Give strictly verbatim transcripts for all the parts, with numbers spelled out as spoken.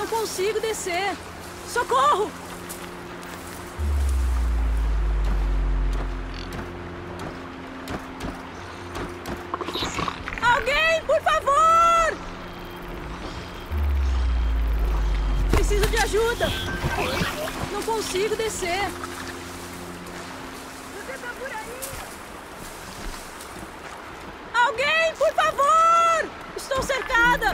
Não consigo descer. Socorro! Alguém, por favor! Preciso de ajuda. Não consigo descer. Você tá por aí? Alguém, por favor! Estou cercada!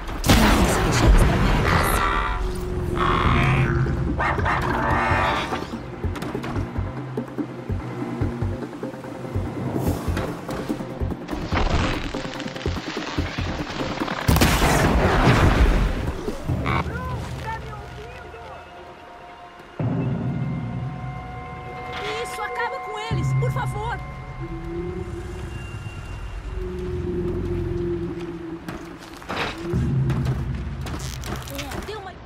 Isso, acaba com eles, por favor! É, dê uma...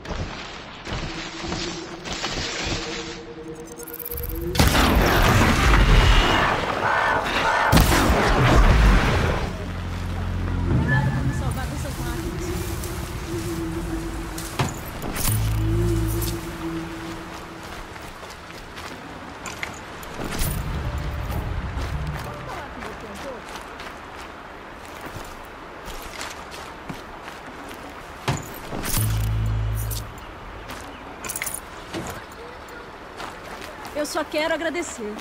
Obrigada por me salvar dessas máquinas. Eu só quero agradecer.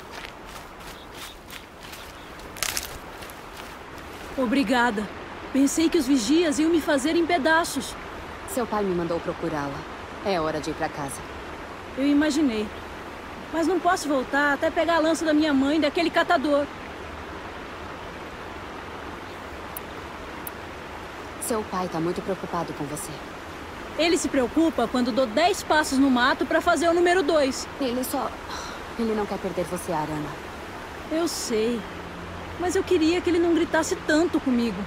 Obrigada. Pensei que os vigias iam me fazer em pedaços. Seu pai me mandou procurá-la. É hora de ir pra casa. Eu imaginei. Mas não posso voltar até pegar a lança da minha mãe e daquele catador. Seu pai tá muito preocupado com você. Ele se preocupa quando dou dez passos no mato pra fazer o número dois. Ele só... Ele não quer perder você, Arana. Eu sei. Mas eu queria que ele não gritasse tanto comigo.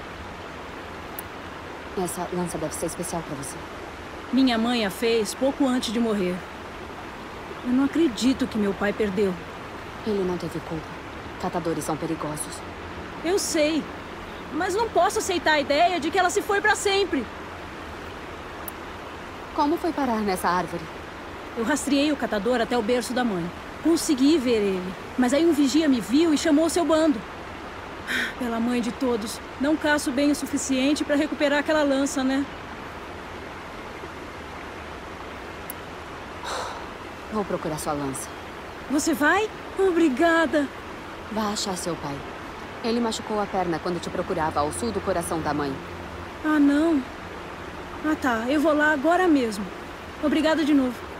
Essa lança deve ser especial pra você. Minha mãe a fez pouco antes de morrer. Eu não acredito que meu pai perdeu. Ele não teve culpa. Catadores são perigosos. Eu sei. Mas não posso aceitar a ideia de que ela se foi pra sempre. Como foi parar nessa árvore? Eu rastreei o catador até o berço da mãe. Consegui ver ele. Mas aí um vigia me viu e chamou seu bando. Pela mãe de todos, não caço bem o suficiente pra recuperar aquela lança, né? Vou procurar sua lança. Você vai? Obrigada. Vá achar seu pai. Ele machucou a perna quando te procurava ao sul do coração da mãe. Ah, não. Ah, tá. Eu vou lá agora mesmo. Obrigada de novo.